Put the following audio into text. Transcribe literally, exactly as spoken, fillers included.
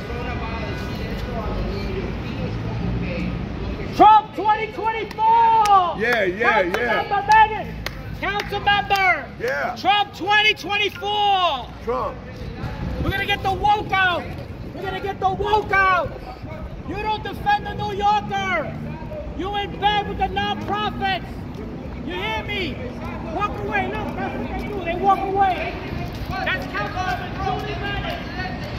Trump twenty twenty-four! Yeah, yeah, Council yeah. Member Megan! Council member! Yeah. Trump twenty twenty-four! Trump. We're gonna get the woke out! We're gonna get the woke out! You don't defend the New Yorker! You in bed with the non-profits! You hear me? Walk away, look, that's what they do, they walk away! That's Councilman Julie Bennett!